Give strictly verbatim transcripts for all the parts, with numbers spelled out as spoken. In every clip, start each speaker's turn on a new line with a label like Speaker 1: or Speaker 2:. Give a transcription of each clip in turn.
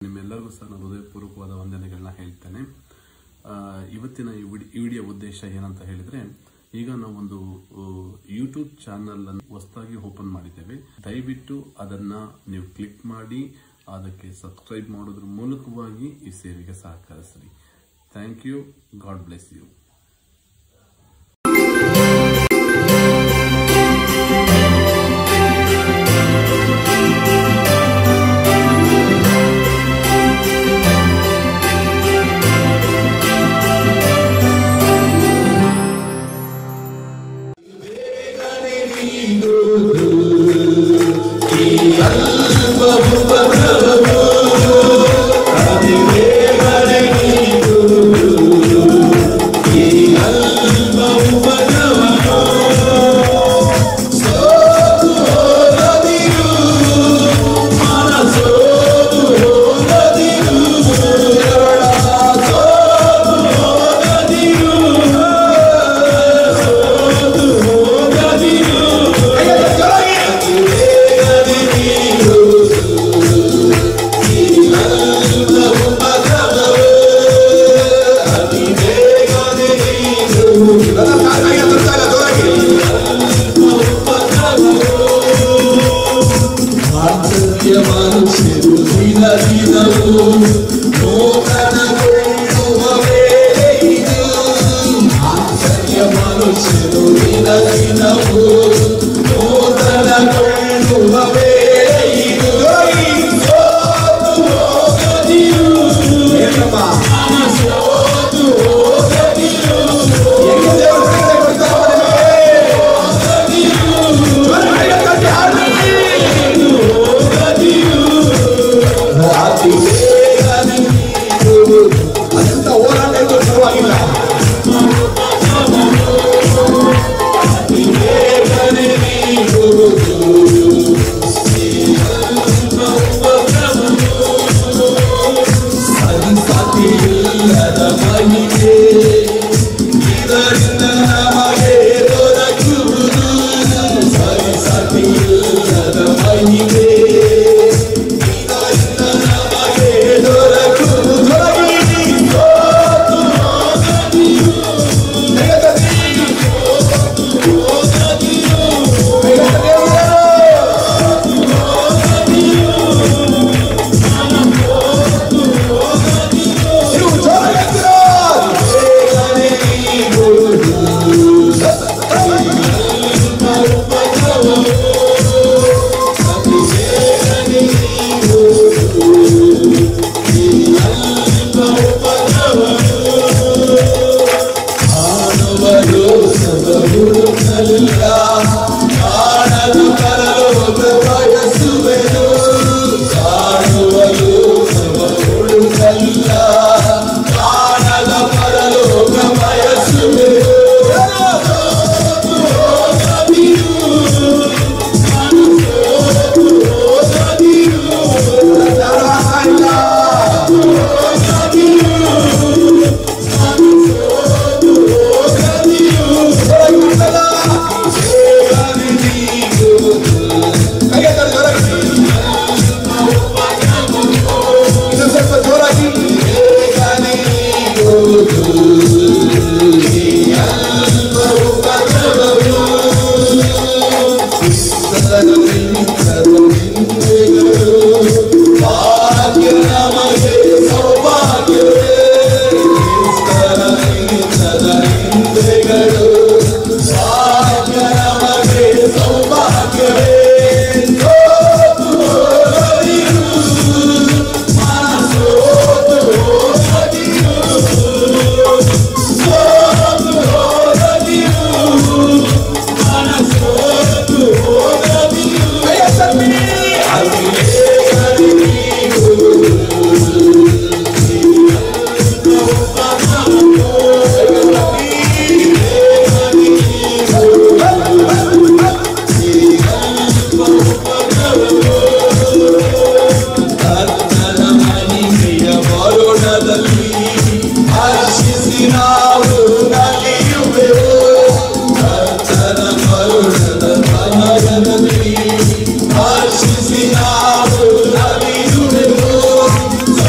Speaker 1: ನಿಮ್ಮೆಲ್ಲರಿಗೂ ಸಹ ನಾನು ಹೃದಯಪೂರ್ವಕವಾದ ವಂದನೆಗಳನ್ನ ಹೇಳ್ತೇನೆ. ಇವತ್ತಿನ ಈ ವಿಡಿಯೋ ಉದ್ದೇಶ ಏನಂತ ಹೇಳಿದ್ರೆ, ಈಗ ನಾವೊಂದು ಯೂಟ್ಯೂಬ್ ಚಾನಲ್ ಅನ್ನು ಹೊಸದಾಗಿ ಓಪನ್ ಮಾಡಿದ್ದೇವೆ. ದಯವಿಟ್ಟು ಅದನ್ನ ನೀವು ಕ್ಲಿಕ್ ಮಾಡಿ ಅದಕ್ಕೆ ಸಬ್ಸ್ಕ್ರೈಬ್ ಮಾಡೋದ್ರ ಮೂಲಕವಾಗಿ ಈ ಸೇವೆಗೆ ಸಹಕರಿಸಿ. Thank you. God bless you.
Speaker 2: Hallelujah.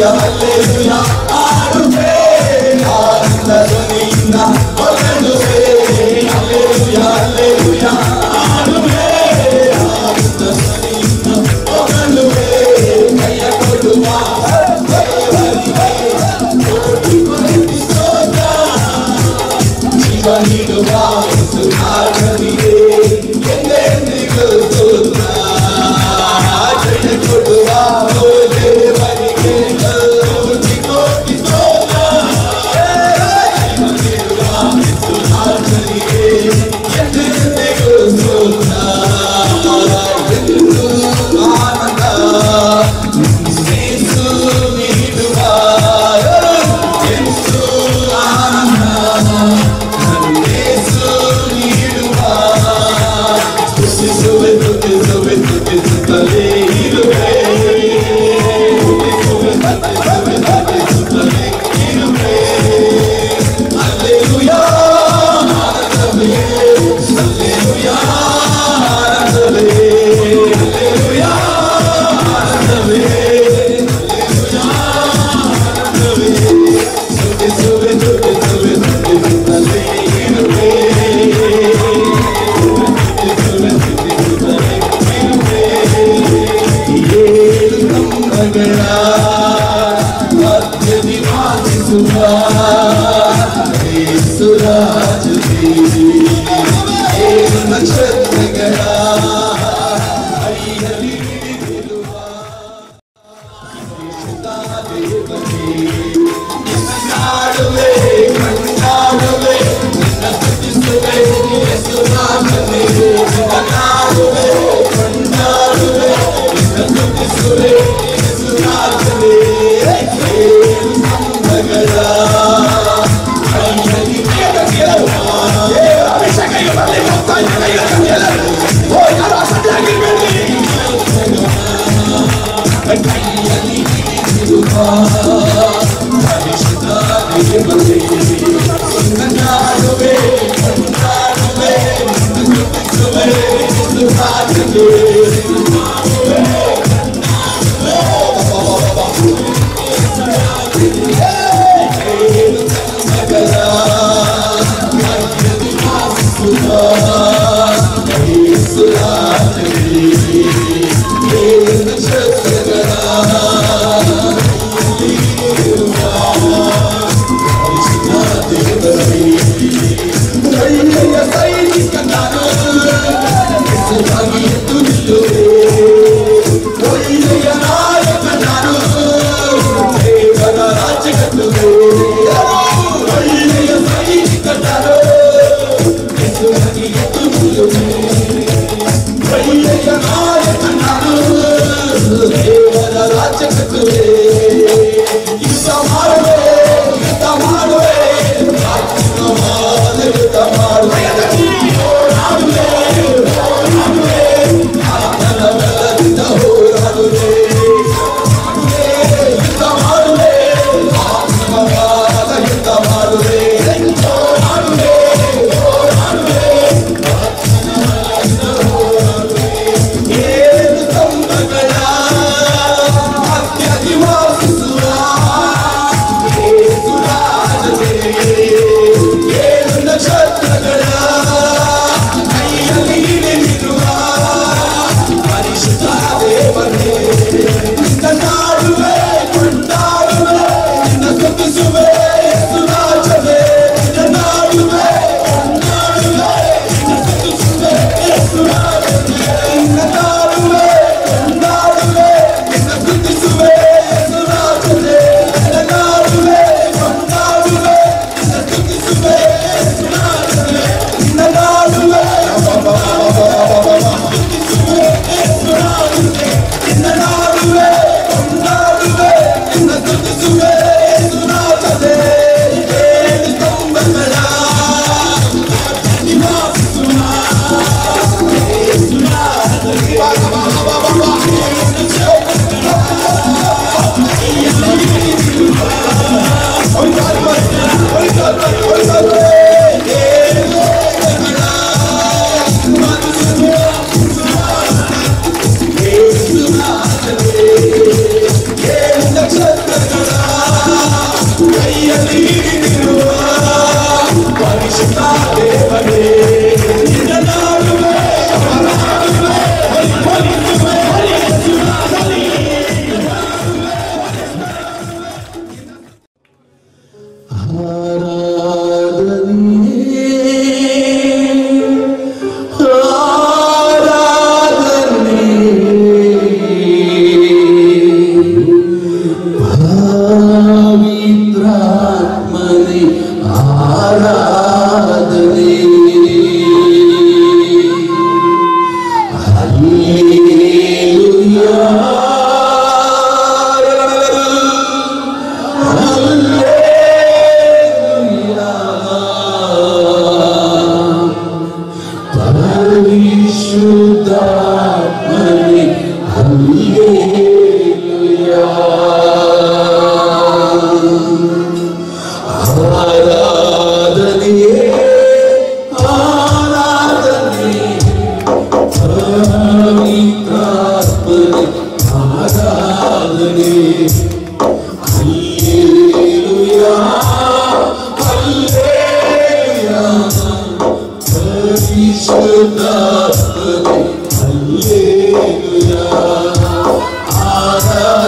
Speaker 2: Yes,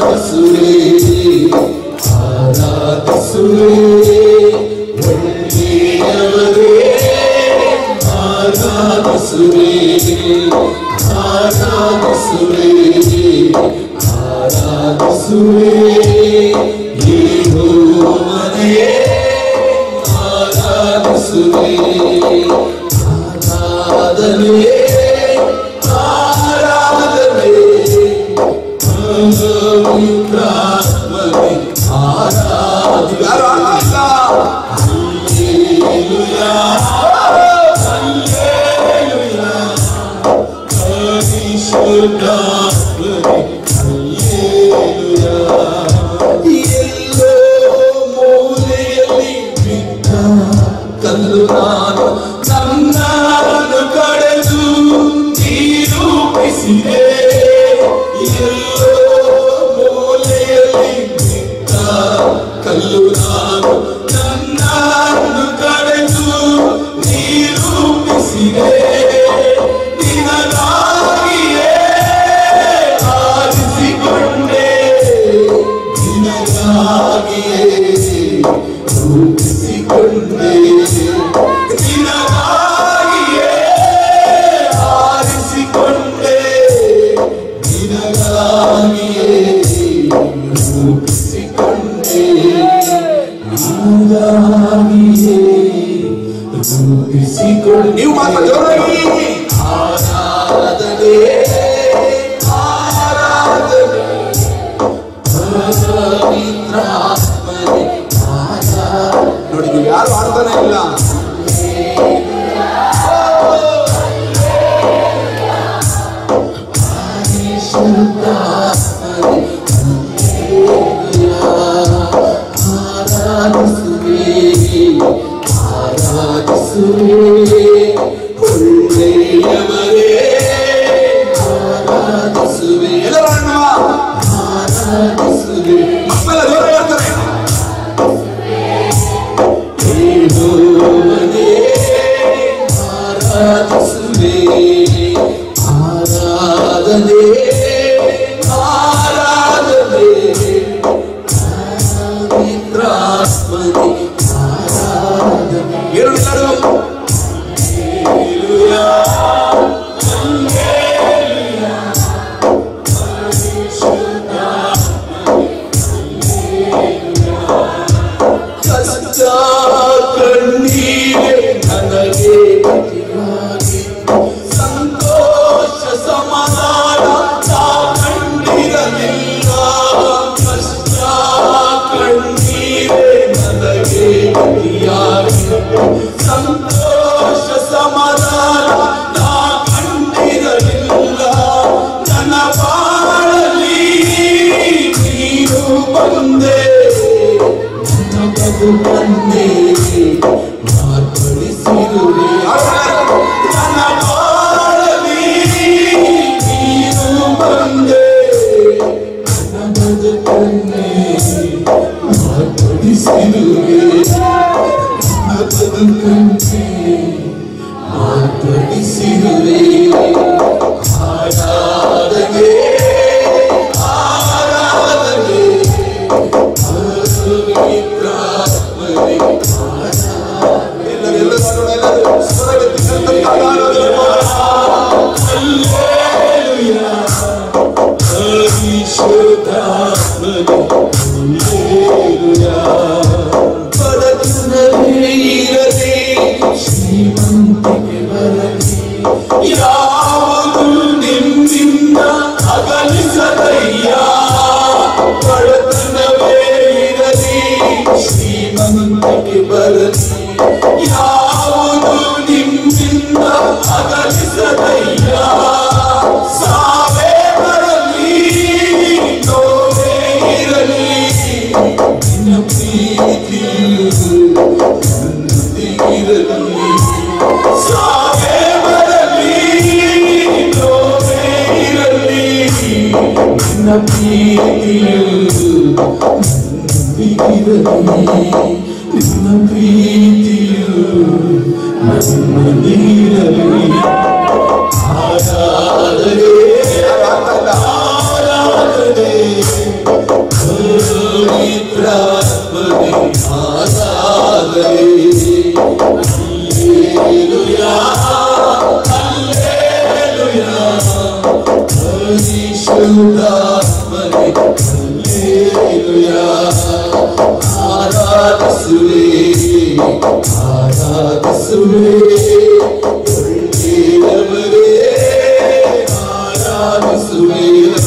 Speaker 2: ಆರಾಧಿಸುವೆ ಆರಾಧಿಸುವೆ ಒಳ್ಳೆಯವರೇ ಆರಾಧಿಸುವೆ ಆರಾಧಿಸುವೆ ಆರಾಧಿಸುವೆ ಯೆಹೋವನೇ ಆರಾಧಿಸುವೆ ಆರಾಧನೆ ಆರಾಧನೆ ಪವಿತ್ರಾತ್ಮನೇ ಆರಾಧಿಸುವೆ ಹಲ್ಲೆಲೂಯಾ ಹಲ್ಲೆಲೂಯಾ ಪರಿಶುದ್ಧಾತ್ಮನೇ ಹಲ್ಲೆಲೂಯಾ ಎಲ್ಲೋ ಮೂಲೆಯಲ್ಲಿ ಬಿದ್ದ ಕಲ್ಲು ನಾನು ನನ್ನನ್ನು ಕಡೆದು ನಿರೂಪಿಸಿದೆ ಎಲ್ಲೋ ಮೂಲೆಯಲ್ಲಿ ಬಿದ್ದ ಕಲ್ಲು ನಾನು ನನ್ನನ್ನು ಕಡೆದು ನಿರೂಪಿಸಿದೆ ನಿನಗಾಗಿಯೇ ಆರಿಸಿಕೊಂಡೆ ನಿನಗಾಗಿಯೇ ರೂಪಿಸಿಕೊಂಡೆ ನಿನಗಾಗಿಯೇ ಆರಿಸಿಕೊಂಡೆ ನಿನಗಾಗಿಯೇ ರೂಪಿಸಿಕೊಂಡೆ ನಿನಗಾಗಿಯೇ ರೂಪಿಸಿಕೊಂಡೆ ನೀವು ಮಾತ್ರ ಜೋರಾಗಿ ಆರಾಧನೆ ಆರಾಧನೆ ಪವಿತ್ರಾತ್ಮನೇ ನೋಡಿ ನೀವು ಯಾರು ಆಡ್ತಾನೆ ಇಲ್ಲ ಆರಾಧಿಸುವೆ ಆರಾಧಿಸುವೆ ಒಳ್ಳೆಯವರೇ ಆರಾಧಿಸುವೆ ಎಲ್ಲರೂ ಆರಾಧಿಸುವೆ ಮಕ್ಕಳ ದೂರ ಹೇಳ್ತಾರೆ ಯೆಹೋವನೇ ಆರಾಧಿಸುವೆ ಆರಾಧನೆ ಆರಾಧನೆ ಪವಿತ್ರಾತ್ಮನೇ ಆರಾಧನೆ ಏನು ಎಲ್ಲರೂ ಹಲ್ಲೆಲೂಯಾ ಹಲ್ಲೆಲೂಯಾ ಕಷ್ಟ ಕಣ್ಣೀರೇ ನನಗೆ ಗತಿಯಾಗಿ ಸಂತೋಷ ಸಮಾಧಾನ ನಾ ಕಂಡಿರಲಿಲ್ಲ ಕಷ್ಟ ಕಣ್ಣೀರೇ ನನಗೆ ಗತಿಯಾಗಿ ಸಂತೋಷ ಸಮಾಧಾನ ನಾ ಕಂಡಿರಲಿಲ್ಲ ನನ್ನ ಬಾಳಲ್ಲಿ ನೀನು ಬಂದೆ ನನ್ನ ಬದುಕನ್ನೇ ಮಾರ್ಪಡಿಸಿರುವೆ ನನ್ನ ಬಾಳಲ್ಲಿ ನೀನು ಬಂದೆ ನನ್ನ ಬದುಕನ್ನೇ ಮಾರ್ಪಡಿಸಿರುವೆ ನನ್ನ ಬದುಕನ್ನೇ ಮಾರ್ಪಡಿಸಿರುವೆ ಆರಾಧನೆ ಆರಾಧನೆ ಪವಿತ್ರಾತ್ಮನೇ ಎಲ್ಲರೆಲ್ಲ ಎಲ್ಲರೂ ಸ್ವರವೆತ್ತಿ ಹಲ್ಲೆಲೂಯಾ ಪರಿಶುದ್ಧಾತ್ಮನೇ ಹಲ್ಲೆಲೂಯಾ ಬಡತನವೇ ಇರದೆ ಶ್ರೀಮಂತಿಕೆ ಬರಲಿ ಯಾವುದು ನಿಮ್ಮಿಂದ ಅಗಲಿಸದಯ್ಯ ಬಡತನವೇ ಇರಲಿ ಶ್ರೀಮಂತಿಕೆ ಬರಲಿ ಯಾವುದು ನಿಮ್ಮಿಂದ ಅಗಲಿಸದಯ್ಯ ಸಾವೇ ಬರಲಿ ನೋವೇ ಇರಲಿ ನಿನ್ನ ಪ್ರೀತಿಯು ನನ್ನೊಂದಿಗಿರಲಿ ಸಾವೇ ಬರಲಿ ನೋವೇ ಇರಲಿ ನಿನ್ನ ಪ್ರೀತಿಯು ನನ್ನೊಂದಿಗಿರಲಿ ನಿನ್ನ ಪ್ರೀತಿಯು ನನ್ನೊಂದಿಗಿರಲಿ ಆರಾಧನೆ ಆರಾಧನೆ ಪವಿತ್ರಾತ್ಮನೇ ಆರಾಧನೆ. ಹಲ್ಲೆಲೂಯಾ ಹಲ್ಲೆಲೂಯಾ ಪರಿಶುದ್ಧಾತ್ಮನೇ ಹಲ್ಲೆಲೂಯಾ. ಆರಾಧಿಸುವೆ ಆರಾಧಿಸುವೆ ಒಳ್ಳೆಯವರೇ ಆರಾಧಿಸುವೆ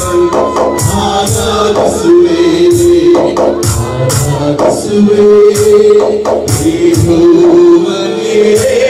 Speaker 2: ಆರಾಧಿಸುವೆ ಆರಾಧಿಸುವೆ ಯೆಹೋವನೇ